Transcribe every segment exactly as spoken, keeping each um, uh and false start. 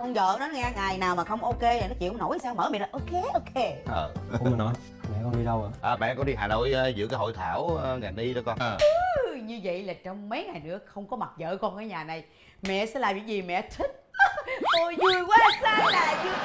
Con vợ nó nghe ngày nào mà không ok vậy nó chịu không nổi sao mở miệng là ok ok. Ờ. Ủa mà nói mẹ con đi đâu rồi? À, mẹ con đi Hà Nội uh, dự cái hội thảo uh, ngành y đó con. À. Ừ, như vậy là trong mấy ngày nữa không có mặt vợ con ở nhà này, mẹ sẽ làm những gì mẹ thích. Ôi vui quá sao là vui.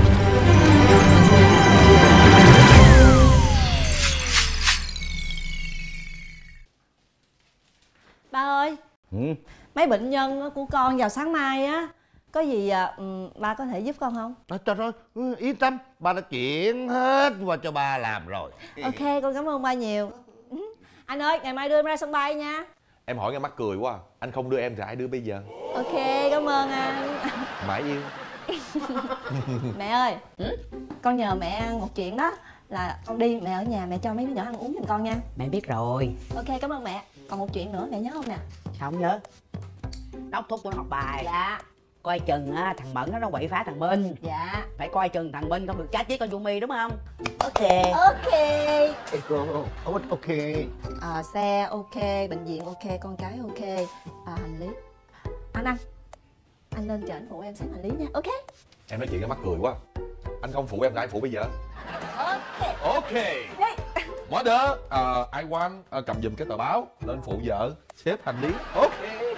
Ba ơi, Ừ. mấy bệnh nhân của con vào sáng mai á, có gì à, um, ba có thể giúp con không? À, trời ơi, yên tâm, ba đã chuyển hết qua cho ba làm rồi. Ok, con cảm ơn ba nhiều. Anh ơi, ngày mai đưa em ra sân bay nha. Em hỏi nghe mắc cười quá à. Anh không đưa em thì ai đưa bây giờ? Ok, cảm ơn anh. Mãi yêu. Mẹ ơi, con nhờ mẹ một chuyện đó. Là con đi, mẹ ở nhà mẹ cho mấy đứa nhỏ ăn uống giùm con nha. Mẹ biết rồi. Ok, cảm ơn mẹ. Còn một chuyện nữa, mẹ nhớ không nè? Sao không nhớ? Đốc thúc của nó học bài. Dạ. Coi chừng á, thằng Mẫn nó nó quậy phá thằng Minh. Dạ. Phải coi chừng thằng Minh không được chát với con Yumi đúng không? Ok. Ok. Ê cô, ok. À, xe ok, bệnh viện ok, con cái ok. À, hành lý. Anh anh. Anh lên chở anh phụ em xếp hành lý nha. Ok. Em nói chuyện cái mắc cười quá. Anh không phụ em thì ai phụ bây giờ? Ok. Ok. Mỗi đứa uh, I want uh, cầm giùm cái tờ báo lên phụ vợ xếp hành lý. Ok.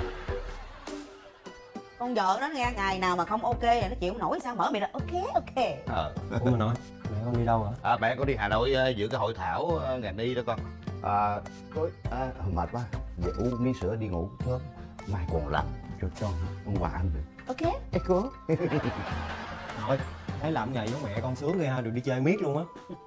Con vợ nó nghe ngày nào mà không ok vậy nó chịu không nổi sao mở miệng là ok ok. Ờ. Ủa mà nói mẹ con đi đâu rồi? À, mẹ con đi Hà Nội uh, dự cái hội thảo uh, ngành y đó con. À, tôi à, mệt quá, về uống miếng sữa đi ngủ sớm, mai còn lắm cho cho ông bà ăn được. Ok. Ê cô. Thôi, thấy làm ngày với mẹ con sướng ghê ha, được đi chơi miết luôn á.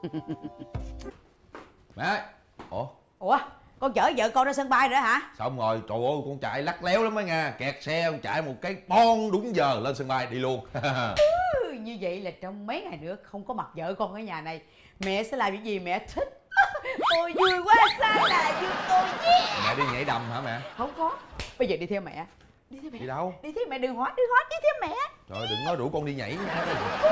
Mẹ ơi. Ủa? Ủa, con chở vợ con ra sân bay rồi đó hả? Xong rồi, trời ơi con chạy lắc léo lắm á nha. Kẹt xe con chạy một cái bon đúng giờ lên sân bay đi luôn. Ừ, như vậy là trong mấy ngày nữa không có mặt vợ con ở nhà này, mẹ sẽ làm những gì mẹ thích. Ôi vui quá sao là vui tôi yeah. Mẹ đi nhảy đầm hả mẹ? Không có, bây giờ đi theo mẹ. Đi theo mẹ. Đi đâu? Đi theo mẹ, đừng hỏi, đừng hỏi, đi theo mẹ. Trời đừng nói rủ con đi nhảy nha.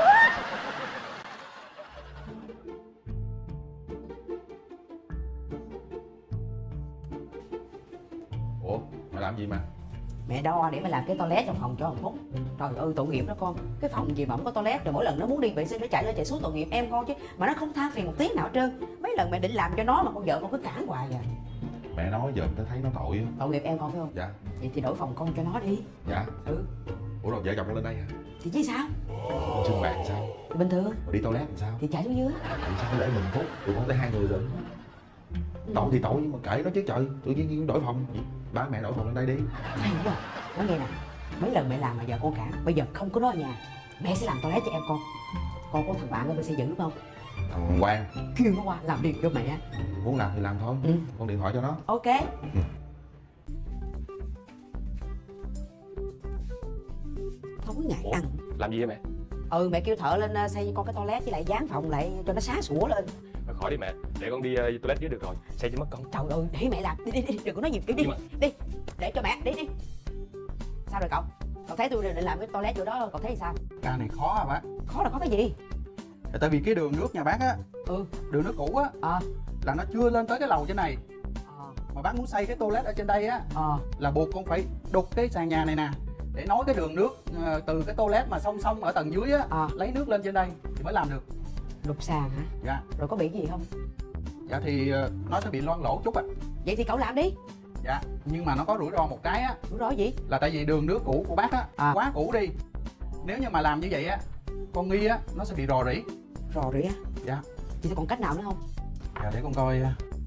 Ủa, mẹ làm gì mà? Mẹ đo để mà làm cái toilet trong phòng cho thằng Phúc. Trời ơi tội nghiệp đó con. Cái phòng gì mà không có toilet, rồi mỗi lần nó muốn đi vệ sinh nó chạy lên chạy xuống, tội nghiệp em con chứ. Mà nó không tha phiền một tiếng nào hết trơn. Mấy lần mẹ định làm cho nó mà con vợ con cứ cản hoài à. Mẹ nói giờ tao thấy nó tội á. Tội nghiệp em con phải không? Dạ. Vậy thì đổi phòng con cho nó đi. Dạ. Ừ. Ủa rồi vợ chồng con lên đây hả? Thì chứ sao? Con xin bạn sao? Thì bình thường. Rồi đi toilet làm sao? Thì chạy xuống dưới. Thì sao để mình Phúc? Tụi con tới hai người rồi. Tội thì tội nhưng mà kệ nó chứ trời. Tự nhiên đổi phòng. Ba mẹ đổi phòng lên đây đi. Hay quá. Nói nghe nè. Mấy lần mẹ làm mà giờ con cản. Bây giờ không có nó ở nhà, mẹ sẽ làm toilet cho em con. Con có thằng bạn ở bên xây dựng đúng không? Thằng Quang. Kêu nó qua làm liền cho mẹ. Muốn làm thì làm thôi. Ừ. Con điện thoại cho nó. Ok. Ừ. Không có ngại ăn. Làm gì vậy mẹ? Ừ, mẹ kêu thợ lên xây cho con cái toilet với lại dán phòng lại cho nó sáng sủa lên. Thôi khỏi đi mẹ, để con đi uh, toilet dưới được rồi, xây cho mất công. Trời ơi, để mẹ làm, đi đi đi, đừng có nói gì, đi đi, Nhưng mà... đi, để cho mẹ, đi đi. Sao rồi cậu? Cậu thấy tôi định làm cái toilet chỗ đó, cậu thấy sao? Ca này khó hả bác? Khó là khó cái gì? Tại vì cái đường nước nhà bác á, Ừ, đường nước cũ á, ờ, là nó chưa lên tới cái lầu trên này. ờ, Mà bác muốn xây cái toilet ở trên đây á, ờ. là buộc con phải đục cái sàn nhà này nè, để nối cái đường nước uh, từ cái toilet mà song song ở tầng dưới á, Ờ. lấy nước lên trên đây thì mới làm được. Lục sàn hả? Dạ. Rồi có bị gì không? Dạ thì uh, nó sẽ bị loang lỗ chút ạ. Vậy thì cậu làm đi. Dạ, nhưng mà nó có rủi ro một cái á, Rủi ro gì? là tại vì đường nước cũ của bác á, À. quá cũ đi. Nếu như mà làm như vậy á, con nghi á, nó sẽ bị rò rỉ. Rò rỉ á? Dạ. Chị có còn cách nào nữa không? Dạ, để con coi.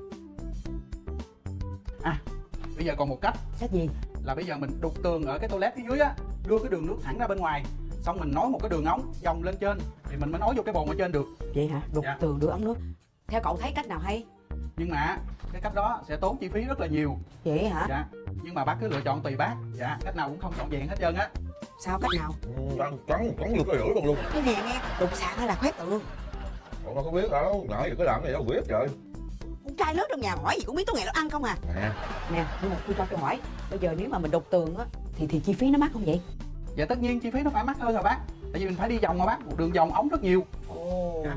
À, bây giờ còn một cách. Cách gì? Là bây giờ mình đục tường ở cái toilet phía dưới á, đưa cái đường nước thẳng ra bên ngoài, xong mình nối một cái đường ống vòng lên trên thì mình mới nối vô cái bồn ở trên được. Vậy hả? Đục Dạ. tường đưa ống nước. Theo cậu thấy cách nào hay? Nhưng mà cái cách đó sẽ tốn chi phí rất là nhiều. Vậy hả? Dạ. Nhưng mà bác cứ lựa chọn tùy bác. Dạ, cách nào cũng không trọn vẹn hết trơn á. Sao cách nào? Cắn cắn cắn được cái lưỡi con luôn. Cái gì nghe? Đục sàn hay là khoét tường? Con đâu có biết đâu, ngại gì cái làm này đâu biết trời. Con trai lớn trong nhà hỏi gì cũng biết tối ngày nó ăn không à? Nè. Nè, nhưng mà tôi cho tôi hỏi, bây giờ nếu mà mình đục tường á thì thì chi phí nó mắc không vậy? Dạ tất nhiên chi phí nó phải mắc hơn rồi bác. Tại vì mình phải đi vòng mà bác, một đường vòng ống rất nhiều. Ồ. Dạ.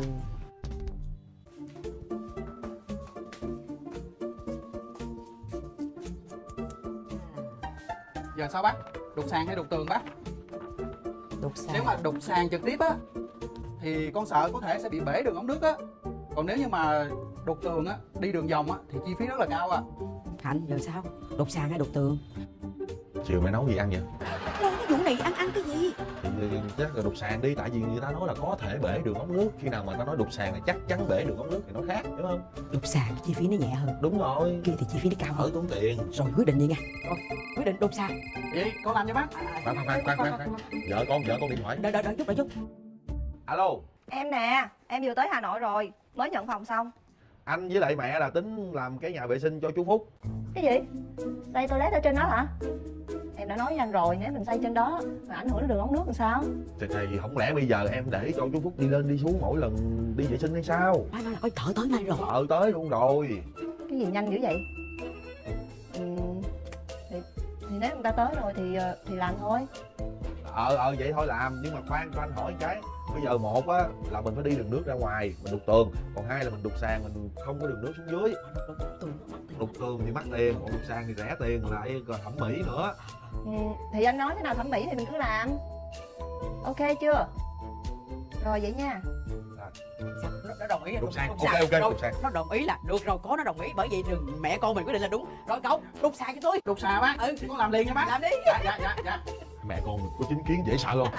Giờ sao bác? Đục sàn hay đục tường bác? Đục sàn. Nếu mà đục sàn trực tiếp á thì con sợ có thể sẽ bị bể đường ống nước á. Còn nếu như mà đục tường á, đi đường vòng á thì chi phí rất là cao à. Hạnh giờ sao? Đục sàn hay đục tường? Chiều mẹ nấu gì ăn vậy? Đâu cái vụ này ăn ăn cái gì? Thì chắc là đục sàn đi, tại vì người ta nói là có thể bể đường ống nước. Khi nào mà ta nói đục sàn là chắc chắn bể đường ống nước thì nó khác, hiểu không? Đục sàn chi phí nó nhẹ hơn. Đúng rồi. Kia thì chi phí nó cao Ở hơn. tốn tiền. Rồi quyết định vậy nha. Rồi quyết định đục sàn. Vậy con làm cho bác. Khoan khoan khoan khoan khoan. Vợ con, vợ con điện thoại. Đợi đợi đợi chút đợi chút. Alo. Em nè, em vừa tới Hà Nội rồi, mới nhận phòng xong. Anh với lại mẹ là tính làm cái nhà vệ sinh cho chú Phúc. Cái gì? Xây toilet ở trên đó hả? Em đã nói với anh rồi, nếu mình xây trên đó mà ảnh hưởng đến đường ống nước làm sao? Thì, thì không lẽ bây giờ em để cho chú Phúc đi lên đi xuống mỗi lần đi vệ sinh hay sao? Nói nói là coi thở tới nay rồi. Ờ tới luôn rồi. Cái gì nhanh dữ vậy? Ừ, thì, thì nếu người ta tới rồi thì thì làm thôi. Ờ ờ vậy thôi làm, nhưng mà khoan cho anh hỏi cái. Bây giờ một á là mình phải đi đường nước ra ngoài, mình đục tường. Còn hai là mình đục sàn, mình không có đường nước xuống dưới. Đục tường thì mắc tiền, còn đục sàn thì rẻ tiền, lại còn thẩm mỹ nữa. Ừ, thì anh nói thế nào thẩm mỹ thì mình cứ làm. Ok chưa? Rồi vậy nha. Nó, nó đồng ý là Đục sàn, đục ok sàn. ok Rồi, đục sàn. nó đồng ý là được rồi, có nó đồng ý, bởi vậy đừng mẹ con mình quyết định là đúng. Rồi cậu đục sàn cho tôi. Đục sàn bác. Ừ, Con làm liền nha bác. làm đi. Dạ dạ dạ dạ. Mẹ con mình có chính kiến dễ sợ không?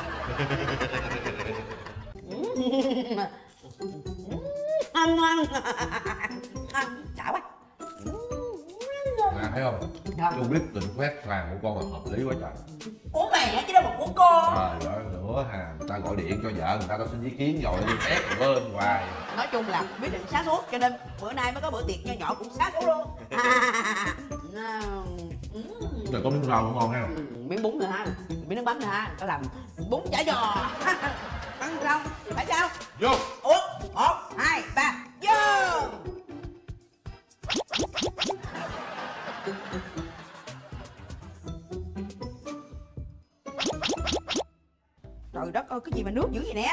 Ăn ăn ăn chả quá. Nè thấy không? Dạ. Chú biết định quét sàn của con là hợp lý quá trời. Của mẹ chứ đâu mà của con. Trời ơi nữa hà, người ta gọi điện cho vợ người ta tao xin ý kiến rồi đi test rồi bên hoài. Nói chung là quyết định sáng suốt, cho nên bữa nay mới có bữa tiệc nho nhỏ cũng sáng suốt luôn. Rồi có miếng rau cũng ngon ha. Ừ, miếng bún nữa ha, miếng nước mắm nữa ha, có làm bún chả giò. Ăn rau phải sao? Vô. Ủa, một hai ba vô. Trời đất ơi, cái gì mà nước dữ vậy nè?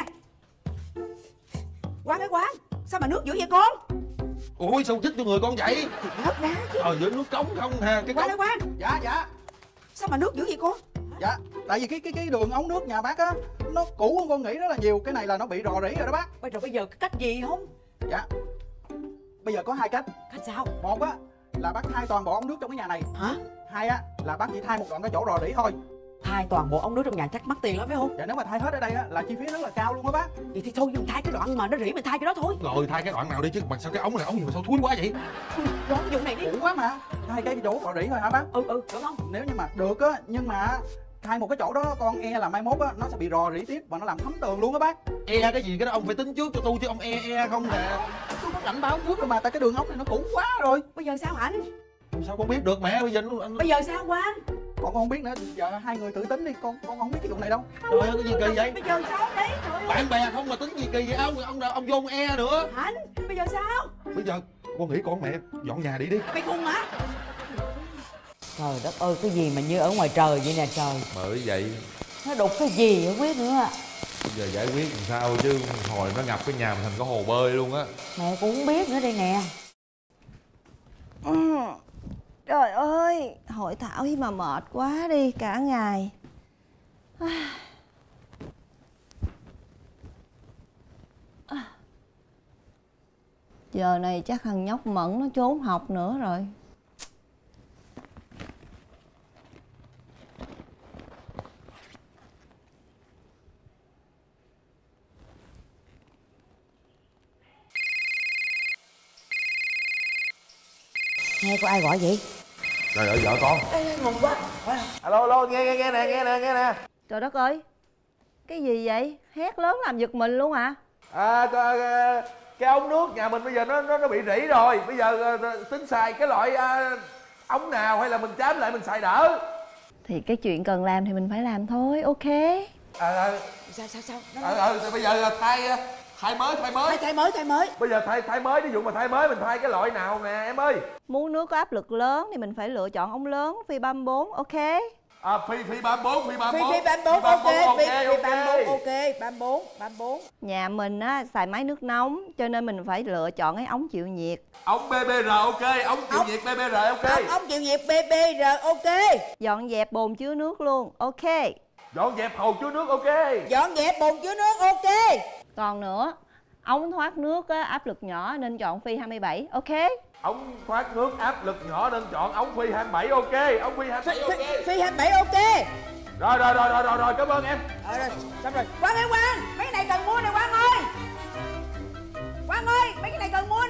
Quán ơi quán, sao mà nước dữ vậy con? Ôi sao chích cho người con vậy? Thì hớt ra chứ. Ờ với nước cống không ha, cái Quán cống. ơi quán, Dạ dạ. sao mà nước dữ vậy con? Dạ, tại vì cái cái cái đường ống nước nhà bác á nó cũ hơn con nghĩ rất là nhiều, cái này là nó bị rò rỉ rồi đó bác. Bây giờ bây giờ cái cách gì không? Dạ. Bây giờ có hai cách. Cách sao? Một á là bác thay toàn bộ ống nước trong cái nhà này. Hả? Hai á là bác chỉ thay một đoạn cái chỗ rò rỉ thôi. Thay toàn bộ ống nước trong nhà chắc mắc tiền lắm phải không? Dạ nếu mà thay hết ở đây á là chi phí rất là cao luôn á bác. Vậy thì thôi mình thay cái đoạn mà nó rỉ mình thay cái đó thôi. Rồi thay cái đoạn nào đi chứ bằng sao cái ống này ống gì mà sao thúi quá vậy? Rồi cái vụ này đi. Cũ quá mà. Thay cái chỗ rò rỉ thôi hả bác? Ừ ừ được không? Nếu như mà được á, nhưng mà thay một cái chỗ đó con e là mai mốt á nó sẽ bị rò rỉ tiếp và nó làm thấm tường luôn á bác. E cái gì cái đó ông phải tính trước cho tôi chứ ông e e không nè. Tôi có cảnh báo trước rồi mà, tại cái đường ống này nó cũ quá rồi. Bây giờ sao hạnh? Sao con biết được mẹ, bây giờ nó anh... Bây giờ sao quán? Con không biết nữa, giờ hai người tự tính đi, con con không biết cái vụ này đâu. Trời ơi cái gì kỳ vậy? Bây giờ sao đấy? Trời ơi. Bạn bè không mà tính gì kỳ vậy ông, ông ông vô ông e nữa. Hạnh, bây giờ sao? Bây giờ con nghĩ con mẹ dọn nhà đi đi. Mày khùng hả? Trời đất ơi, cái gì mà như ở ngoài trời vậy nè trời. Bởi vậy Nó đục cái gì giải quyết nữa? bây giờ giải quyết làm sao chứ hồi nó ngập cái nhà mình thành cái hồ bơi luôn á. Mẹ cũng không biết nữa đây nè. Ừ. Trời ơi, hội thảo gì mà mệt quá đi cả ngày. Giờ này chắc thằng nhóc Mẫn nó trốn học nữa rồi. Nghe có ai gọi vậy? Trời ơi vợ con. Ê, ngon quá. Alo alo, nghe nghe nghe nè, nghe nè, nghe nè. Trời đất ơi, cái gì vậy? Hét lớn làm giật mình luôn à? À cái, cái ống nước nhà mình bây giờ nó nó nó bị rỉ rồi. Bây giờ tính xài cái loại à, ống nào hay là mình chám lại mình xài đỡ? Thì cái chuyện cần làm thì mình phải làm thôi, ok. Ờ ờ Sao sao sao? ờ ờ thì bây giờ thay thay mới thay mới. Thay thay mới thay mới. Bây giờ thay thay mới, ví dụ mà thay mới mình thay cái loại nào nè em ơi? Muốn nước có áp lực lớn thì mình phải lựa chọn ống lớn phi ba mươi bốn, ok. À phi phi ba mươi bốn, phi ba mươi bốn. Phi phi ba mươi bốn ok, phi phi ba mươi bốn ok. ok, ba mươi bốn, ba mươi bốn. Nhà mình á xài máy nước nóng cho nên mình phải lựa chọn cái ống chịu nhiệt. Ống bê bê rờ ok, ống chịu Ống- nhiệt bê bê rờ ok. Ông ông chịu nhiệt bê bê rờ ok. Dọn dẹp bồn chứa nước luôn, ok. Dọn dẹp hồ chứa nước ok. Dọn dẹp bồn chứa nước ok. Còn nữa, ống thoát nước á, áp lực nhỏ nên chọn Phi hai mươi bảy, ok? Ống thoát nước áp lực nhỏ nên chọn ống Phi hai mươi bảy ok. Ống Phi hai mươi bảy ok. Phi hai mươi bảy ok. Rồi rồi rồi rồi rồi rồi cảm ơn em. Rồi rồi, xong rồi. Quang ơi Quang, mấy cái này cần mua nè Quang ơi. Quang ơi, mấy cái này cần mua